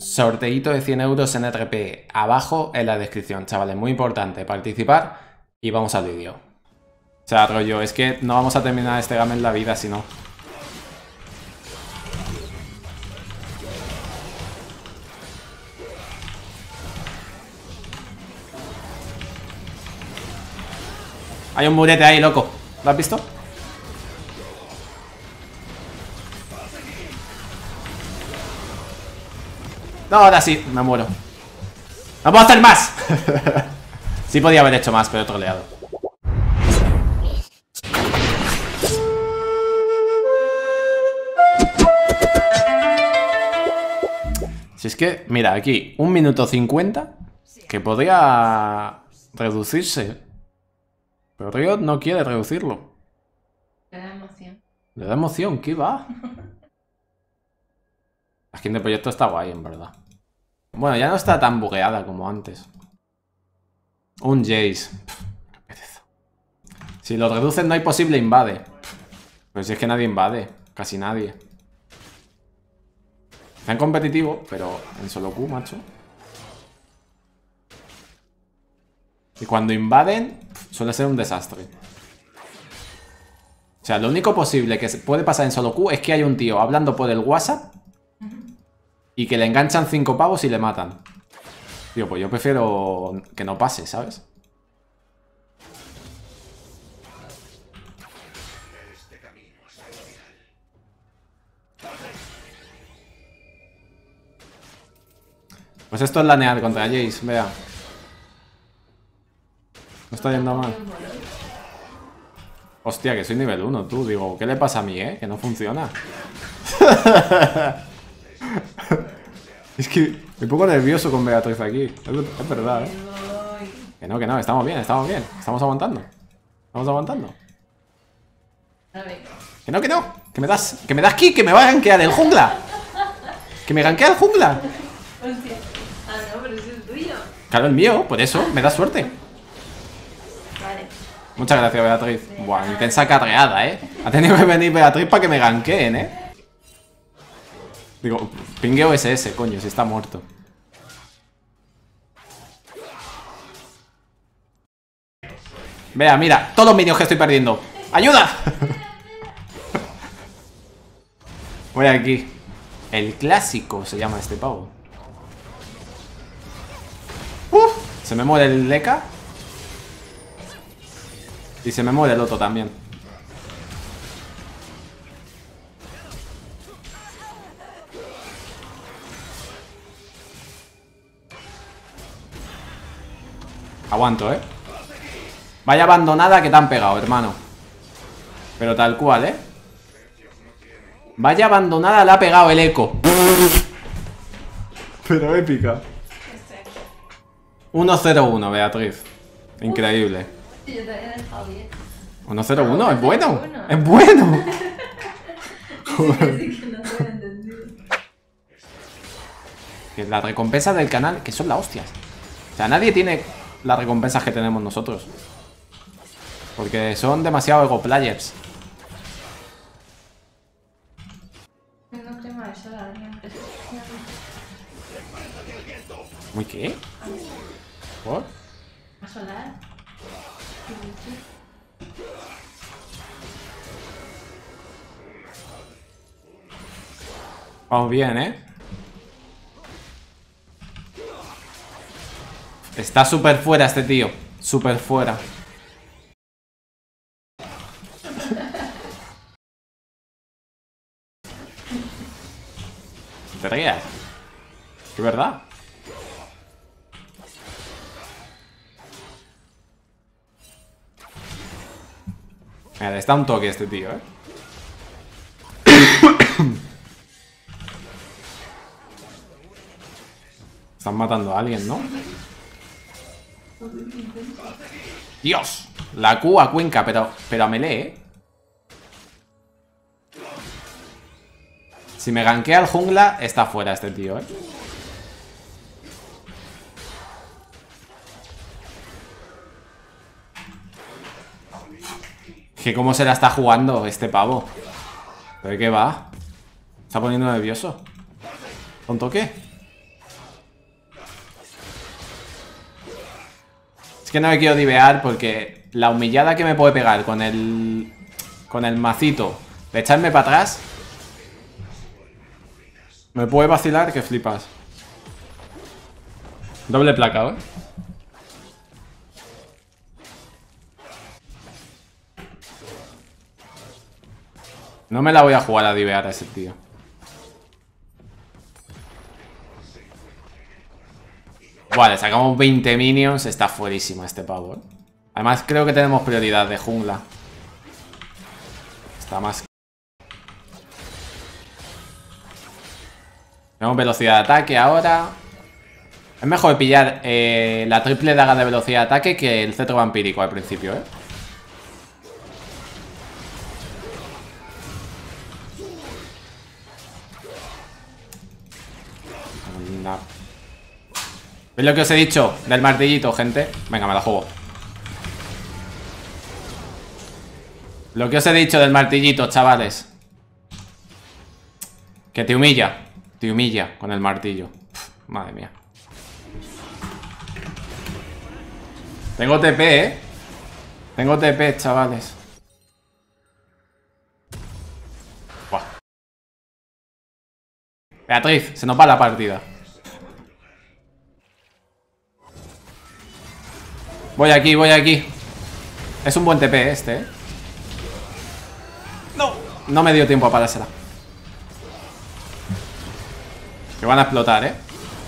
Sorteíto de 100 euros en RP. Abajo en la descripción, chavales. Muy importante. Participar y vamos al vídeo. O sea, rollo, es que no vamos a terminar este game en la vida si no. Hay un murete ahí, loco. ¿Lo has visto? No, ahora sí, me muero. ¡No puedo hacer más! Sí podía haber hecho más, pero he troleado. Si es que, mira, aquí, 1 minuto 50, que podría reducirse. Pero Riot no quiere reducirlo. Le da emoción. Le da emoción, ¿qué va? La skin de proyecto está guay, en verdad. Bueno, ya no está tan bugueada como antes. Un Jace. Qué pereza. Si lo reducen no hay posible invade. Pues si es que nadie invade. Casi nadie. Está en competitivo, pero en solo Q, macho. Y cuando invaden, suele ser un desastre. O sea, lo único posible que puede pasar en solo Q es que hay un tío hablando por el WhatsApp y que le enganchan 5 pavos y le matan. Tío, pues yo prefiero que no pase, ¿sabes? Pues esto es lanear contra Jace, vea. No está yendo mal. Hostia, que soy nivel 1, tú. Digo, ¿qué le pasa a mí, que no funciona? Es que me pongo nervioso con Beatriz aquí. Es verdad, Que no, estamos bien, estamos bien. Estamos aguantando. Estamos aguantando. Que no. Que me das ki, que me va a gankear el jungla. Que me gankea el jungla. Hostia. Ah, no, pero ese es tuyo. Claro, el mío, por eso, me da suerte. Vale. Muchas gracias, Beatriz. Buah, intensa carreada, Ha tenido que venir Beatriz para que me gankeen, Digo, pingueo SS, coño, si está muerto. Vea, mira, todos los minions que estoy perdiendo. ¡Ayuda! Voy aquí. El clásico se llama este pavo. Se me muere el Leka. Y se me muere el otro también. Aguanto, Vaya abandonada que te han pegado, hermano. Pero tal cual, Vaya abandonada le ha pegado el eco. Pero épica. 1-0-1, Beatriz. Increíble. Yo te había dejado bien. 1-0-1, es bueno. Es bueno. Joder. Sí, que no te había entendido. Que las recompensas del canal, que son las hostias. O sea, nadie tiene las recompensas que tenemos nosotros. Porque son demasiado ego players. No crema de soda, ¿Muy qué? ¿Por? ¿A solar? Vamos bien, Está súper fuera este tío. Súper fuera. ¿Te rías? ¿Es verdad? Mira, le está un toque este tío, Están matando a alguien, ¿no? ¡Dios! La Q a Cuenca, pero a melee, Si me gankea el jungla, está fuera este tío, Que cómo se la está jugando este pavo. ¿De qué va? Está poniendo nervioso. ¿Con toque? Es que no me quiero divear porque la humillada que me puede pegar con el macito de echarme para atrás me puede vacilar que flipas. Doble placa, ¿eh? No me la voy a jugar a divear a ese tío. Vale, sacamos 20 minions. Está fuerísimo este pavo, ¿eh? Además creo que tenemos prioridad de jungla. Está más... Tenemos velocidad de ataque ahora. Es mejor pillar la triple daga de velocidad de ataque que el cetro vampírico al principio, ¿eh? No. ¿Veis lo que os he dicho del martillito, gente? Venga, me la juego. Lo que os he dicho del martillito, chavales. Que te humilla. Te humilla con el martillo. Madre mía. Tengo TP, ¿eh? Tengo TP, chavales. Buah. Beatriz, se nos va la partida. Voy aquí, voy aquí. Es un buen TP este, ¿eh? No. No me dio tiempo a parársela. Que van a explotar, ¿eh?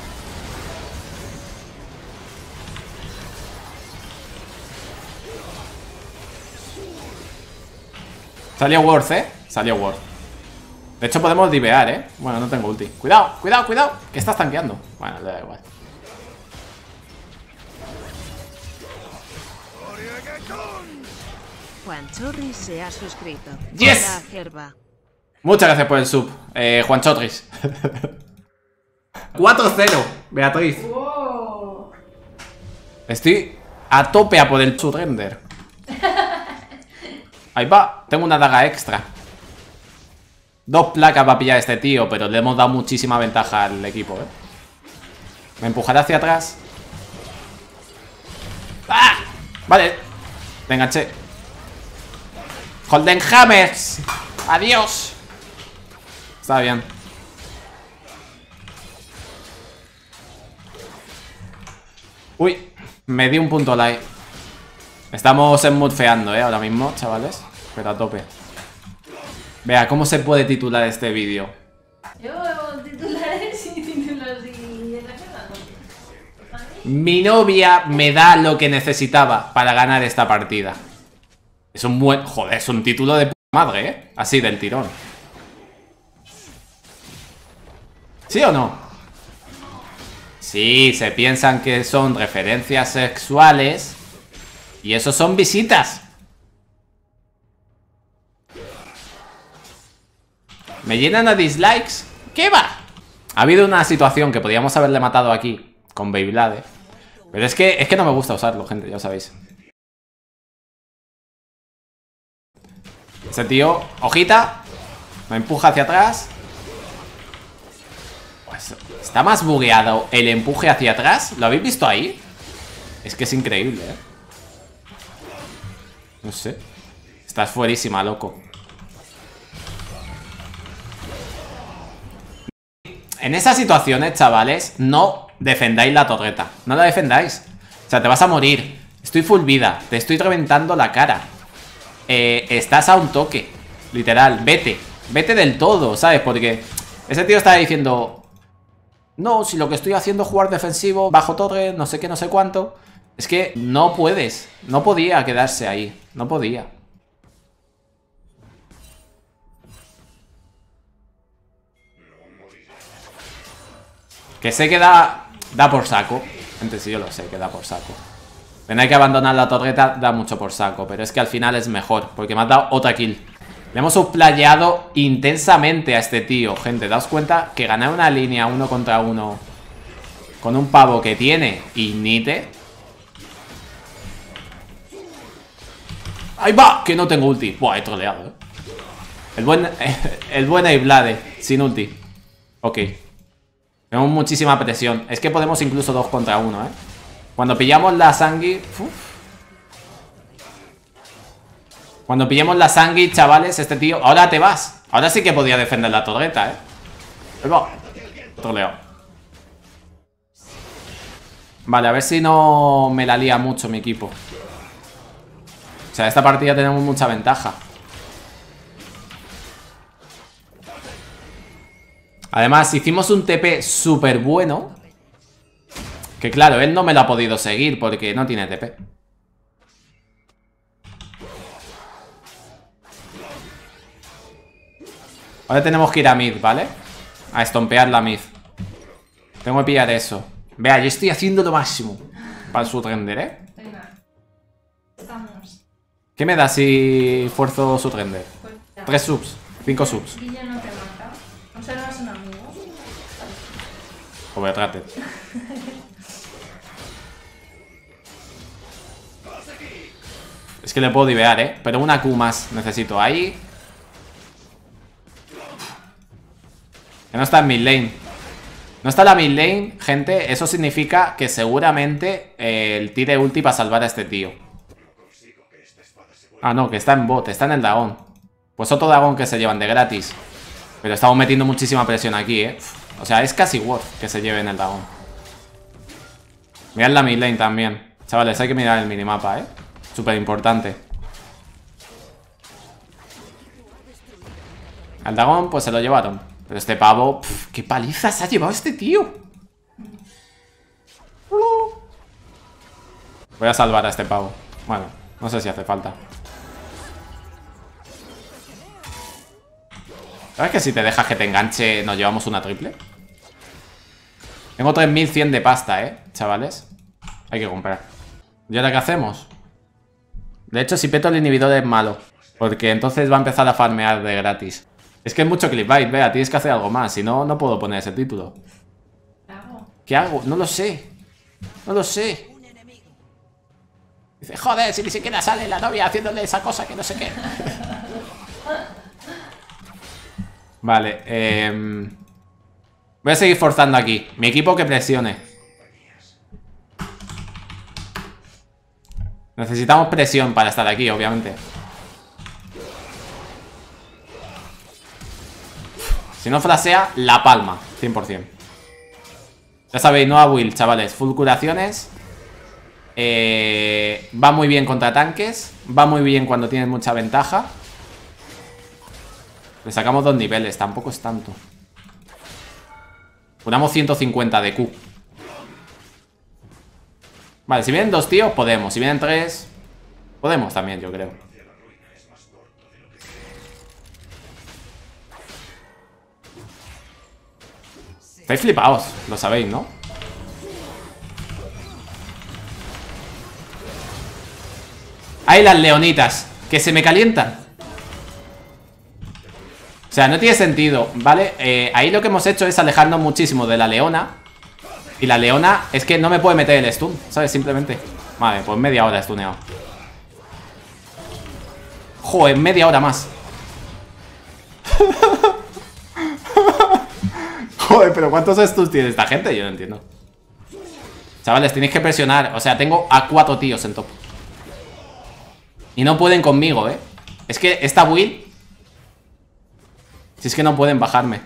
Salió Worth, ¿eh? Salió Worth. De hecho podemos divear, ¿eh? Bueno, no tengo ulti. Cuidado, cuidado, cuidado. Que estás tanqueando. Bueno, le da igual. Juan Chorris se ha suscrito. ¡Yes! Hola, Gerba. Muchas gracias por el sub, Juan Chotris. 4-0, Beatriz. Wow. Estoy a tope a por el surrender. Ahí va, tengo una daga extra. 2 placas va a pillar este tío, pero le hemos dado muchísima ventaja al equipo, ¿eh? Me empujará hacia atrás. ¡Ah! Vale, me enganché. Holden Hammers. Adiós. Está bien. Uy, me di un punto live. Estamos enmudfeando, ahora mismo, chavales. Pero a tope. Vea, ¿cómo se puede titular este vídeo? Yo titulares y títulos y en la cara, ¿no? Mi novia me da lo que necesitaba para ganar esta partida. Es un buen... Joder, es un título de puta madre, ¿eh? Así, del tirón. ¿Sí o no? Sí, se piensan que son referencias sexuales. Y eso son visitas. ¿Me llenan a dislikes? ¿Qué va? Ha habido una situación que podíamos haberle matado aquí con Beyblade. Pero es que no me gusta usarlo, gente, ya lo sabéis. Ese tío, hojita, me empuja hacia atrás. Pues está más bugueado el empuje hacia atrás. ¿Lo habéis visto ahí? Es que es increíble, ¿eh? No sé. Estás fuerísima, loco. En esas situaciones, chavales, no defendáis la torreta. No la defendáis. O sea, te vas a morir. Estoy full vida. Te estoy reventando la cara. Estás a un toque. Literal, vete. Vete del todo, ¿sabes? Porque ese tío está diciendo... No, si lo que estoy haciendo es jugar defensivo, bajo torre, no sé qué, no sé cuánto. Es que no puedes. No podía quedarse ahí. No podía. Que sé que da por saco. Gente, sí, yo lo sé, que da por saco. Tener que abandonar la torreta da mucho por saco. Pero es que al final es mejor, porque me ha dado otra kill. Le hemos supplayado intensamente a este tío. Gente, daos cuenta que ganar una línea 1 contra 1 con un pavo que tiene Ignite. ¡Ahí va! Que no tengo ulti. Buah, he troleado, El buen Beyblade sin ulti. Ok. Tenemos muchísima presión. Es que podemos incluso 2 contra 1, Cuando pillamos la Sangui... Cuando pillemos la Sangui, chavales, este tío... Ahora te vas. Ahora sí que podía defender la torreta, ¿eh? Luego, troleo. Vale, a ver si no me la lía mucho mi equipo. O sea, esta partida tenemos mucha ventaja. Además, hicimos un TP súper bueno. Que claro, él no me lo ha podido seguir porque no tiene TP. Ahora tenemos que ir a mid, ¿vale? A estompear la mid. Tengo que pillar eso. Vea, yo estoy haciendo lo máximo para su render, ¿eh? Venga. Estamos. ¿Qué me da si fuerzo su render? Pues ya. 3 subs, 5 subs. Guille no te mata. O sea, no es un amigo. Overrated. Es que le puedo divear, ¿eh? Pero una Q más necesito. Ahí. Que no está en mid lane. No está la mid lane, gente. Eso significa que seguramente el tire ulti para salvar a este tío. Ah, no, que está en bot. Está en el dragón. Pues otro dragón que se llevan de gratis. Pero estamos metiendo muchísima presión aquí, ¿eh? O sea, es casi worth que se lleven el dragón. Mirad la mid lane también. Chavales, hay que mirar el minimapa, ¿eh? Súper importante. Al dragón, pues se lo llevaron. Pero este pavo... Pff, ¡qué paliza se ha llevado este tío! Voy a salvar a este pavo. Bueno, no sé si hace falta. ¿Sabes que si te dejas que te enganche nos llevamos una triple? Tengo 3100 de pasta, chavales. Hay que comprar. ¿Y ahora qué hacemos? De hecho, si peto el inhibidor es malo. Porque entonces va a empezar a farmear de gratis. Es que es mucho clickbait, vea, tienes que hacer algo más. Si no, no puedo poner ese título. ¿Qué hago? No lo sé. No lo sé. Dice, joder, si ni siquiera sale la novia haciéndole esa cosa que no sé qué. Vale, voy a seguir forzando aquí. Mi equipo que presione. Necesitamos presión para estar aquí, obviamente. Si no flasea, la palma, 100%. Ya sabéis, no a Will, chavales. Full curaciones. Va muy bien contra tanques. Va muy bien cuando tienes mucha ventaja. Le sacamos 2 niveles, tampoco es tanto. Curamos 150 de Q. Vale, si vienen 2 tíos, podemos. Si vienen 3, podemos también, yo creo. Estáis flipados, lo sabéis, ¿no? ¡Ay, las leonitas! ¡Que se me calientan! O sea, no tiene sentido, ¿vale? Ahí lo que hemos hecho es alejarnos muchísimo de la leona. Y la leona es que no me puede meter el stun, ¿sabes? Simplemente. Vale, pues media hora stuneado. Joder, media hora más. Joder, pero ¿cuántos stuns tiene esta gente? Yo no entiendo. Chavales, tenéis que presionar. O sea, tengo a 4 tíos en top. Y no pueden conmigo, ¿eh? Es que esta build... Si es que no pueden bajarme.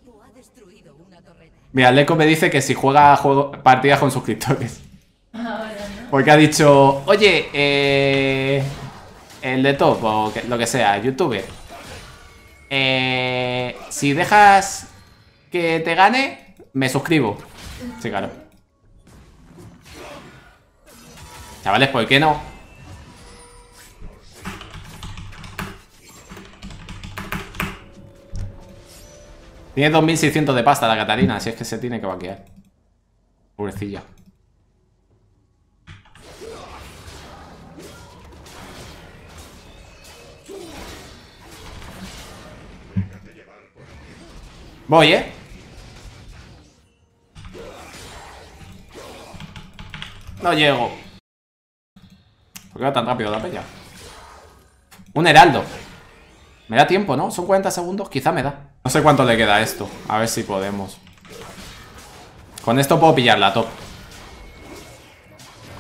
Mira, Leco me dice que si juega partidas con suscriptores. Ahora, ¿no? Porque ha dicho, oye, el de top o lo que sea, youtuber. Si dejas que te gane, me suscribo. Sí, claro. Chavales, ¿por qué no? Tiene 2600 de pasta la Catarina, así es que se tiene que vaquear. Pobrecilla. Voy, ¿eh? No llego. ¿Por qué va tan rápido la peña? Un heraldo. Me da tiempo, ¿no? Son 40 segundos, quizá me da. No sé cuánto le queda a esto. A ver si podemos. Con esto puedo pillar la top.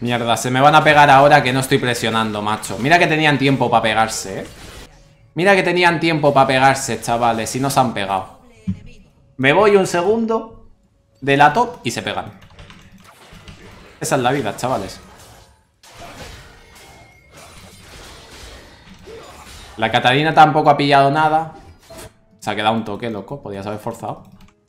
Mierda, se me van a pegar ahora que no estoy presionando, macho. Mira que tenían tiempo para pegarse, ¿eh? Mira que tenían tiempo para pegarse, chavales, y no se han pegado. Me voy un segundo de la top y se pegan. Esa es la vida, chavales. La Catarina tampoco ha pillado nada. Se ha quedado un toque, loco. Podías haber forzado.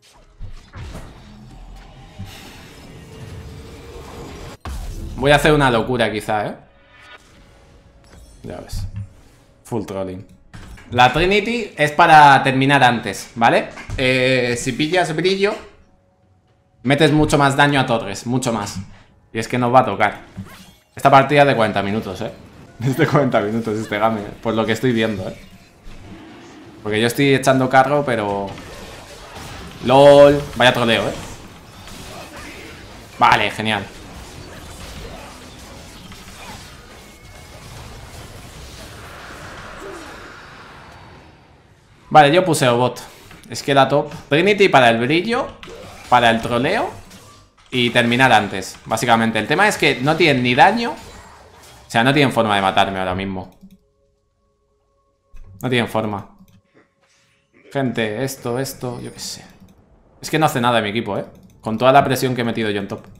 Voy a hacer una locura quizá, ¿eh? Ya ves. Full trolling. La Trinity es para terminar antes, ¿vale? Si pillas brillo, metes mucho más daño a torres, mucho más. Y es que nos va a tocar. Esta partida es de 40 minutos, ¿eh? Es de 40 minutos este game, por lo que estoy viendo, ¿eh? Porque yo estoy echando carro, pero... LOL. Vaya troleo, ¿eh? Vale, genial. Vale, yo puse bot. Es que la top Trinity para el brillo, para el troleo y terminar antes, básicamente. El tema es que no tienen ni daño. O sea, no tienen forma de matarme ahora mismo. No tienen forma. Gente, esto, yo qué sé. Es que no hace nada mi equipo, ¿eh? Con toda la presión que he metido yo en top.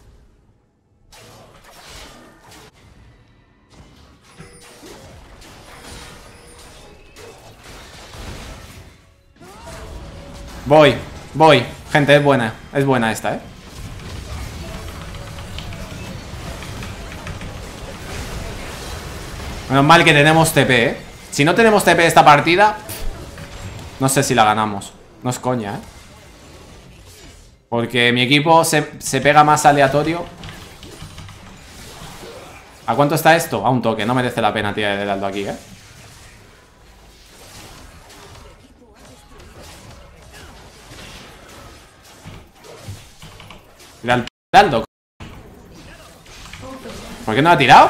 Voy. Gente, es buena. Es buena esta, ¿eh? Menos mal que tenemos TP, ¿eh? Si no tenemos TP esta partida, no sé si la ganamos. No es coña, ¿eh? Porque mi equipo se pega más aleatorio. ¿A cuánto está esto? A un toque. No merece la pena tirar el heraldo aquí, ¿eh? Mira el heraldo. ¿Por qué no ha tirado?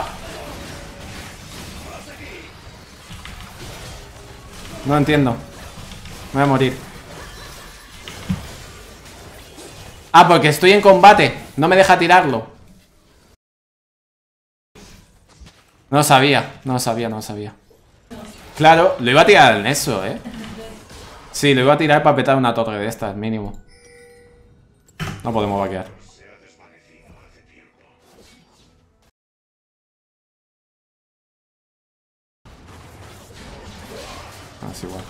No entiendo. Me voy a morir. Ah, porque estoy en combate. No me deja tirarlo. No lo sabía. Claro, lo iba a tirar en eso, ¿eh? Sí, lo iba a tirar para petar una torre de estas, mínimo. No podemos vaquear. Es igual.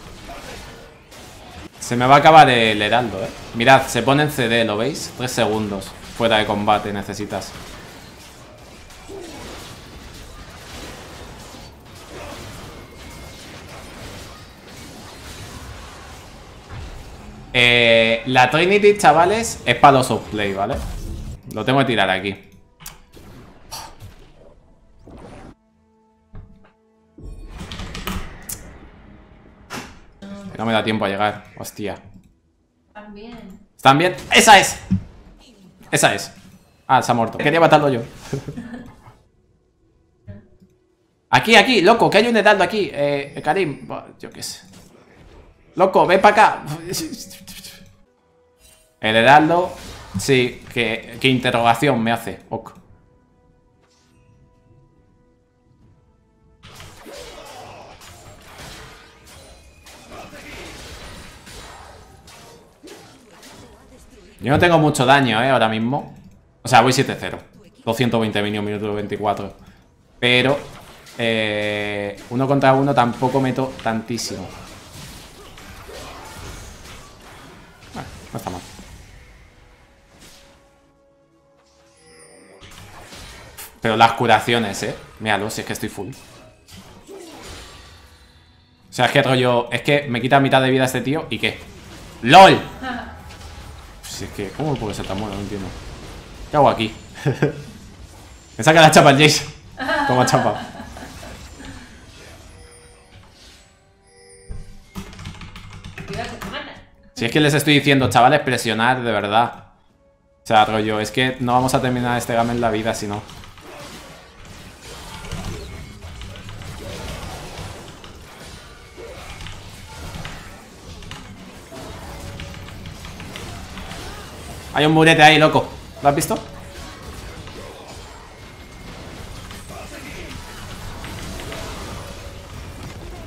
Se me va a acabar el heraldo, ¿eh? Mirad, se pone en CD, ¿lo veis? 3 segundos. Fuera de combate necesitas. La Trinity, chavales, es para los offplay, ¿vale? Lo tengo que tirar aquí. No me da tiempo a llegar, hostia. ¿Están bien? ¡Esa es! Esa es. Ah, se ha muerto. Quería matarlo yo. Aquí, loco, que hay un heraldo aquí. Karim, yo qué sé. Loco, ven para acá. El heraldo. Sí, que interrogación me hace. Ok. Yo no tengo mucho daño, ahora mismo. O sea, voy 7-0. 220 minions, minuto 24. Pero 1 contra 1 tampoco meto tantísimo. Bueno, no está mal. Pero las curaciones, míralo, si es que estoy full. O sea, es que rollo... Es que me quita mitad de vida este tío. ¿Y qué? ¡LOL! Si es que... ¿Cómo puede ser tan bueno? No entiendo. ¿Qué hago aquí? Me saca la chapa el Jace. Toma chapa. Si es que les estoy diciendo, chavales, presionar, de verdad. O sea, rollo, es que no vamos a terminar este game en la vida si no. Hay un murete ahí, loco. ¿Lo has visto?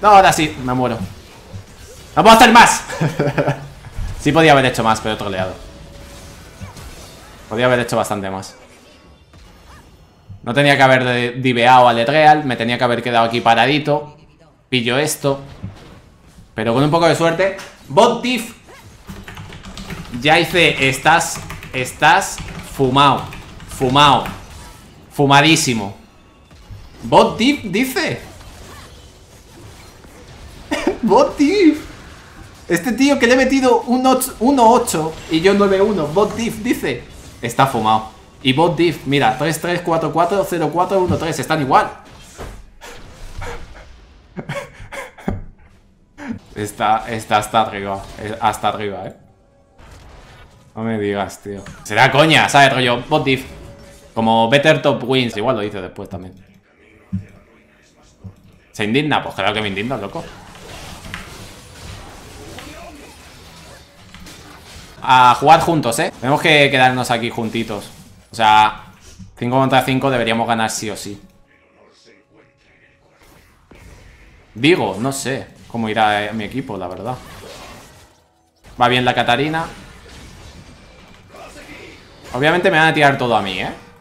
No, ahora sí, me muero. ¡No puedo hacer más! Sí podía haber hecho más, pero he troleado. Podía haber hecho bastante más. No tenía que haber diveado al Ezreal. Me tenía que haber quedado aquí paradito. Pillo esto. Pero con un poco de suerte. Bot diff. Ya hice. Estás fumado. Fumado. Fumadísimo. Bot diff dice. Bot diff. Este tío que le he metido un 1-8 y yo 9-1. Bot diff dice. Está fumado. Y bot diff, mira, 3-3-4-4-0-4-1-3. Están igual. Está hasta arriba. Hasta arriba, No me digas, tío. Será coña, ¿sabes, rollo? Bot diff. Como better top wins. Igual lo dice después también. ¿Se indigna? Pues claro que me indigna, loco. A jugar juntos, Tenemos que quedarnos aquí juntitos. O sea, 5 contra 5 deberíamos ganar sí o sí. Digo, no sé cómo irá mi equipo, la verdad. Va bien la Katarina. Obviamente me van a tirar todo a mí,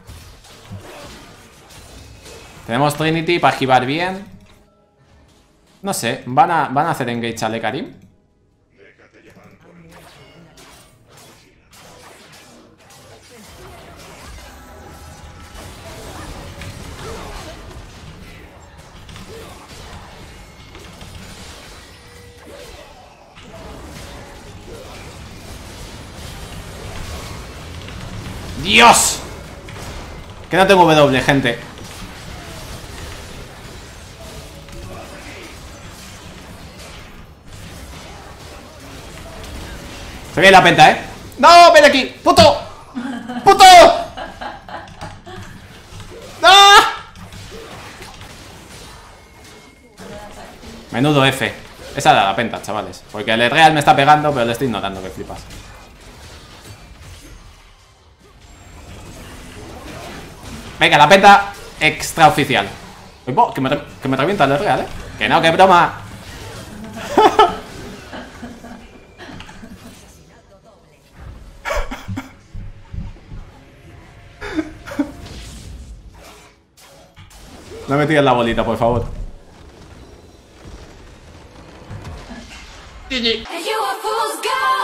Tenemos Trinity para esquivar bien. No sé, ¿van a hacer engage a Karim? ¡Dios! Que no tengo W, gente. Se viene la penta, ¡No! ¡Ven aquí! ¡Puto! ¡Puto! ¡No! Menudo F. Esa era la penta, chavales. Porque el Ezreal me está pegando, pero le estoy notando que flipas. Venga, la penta extraoficial. Que me revienta el Ezreal, Que no, que broma. No me tires la bolita, por favor. GG.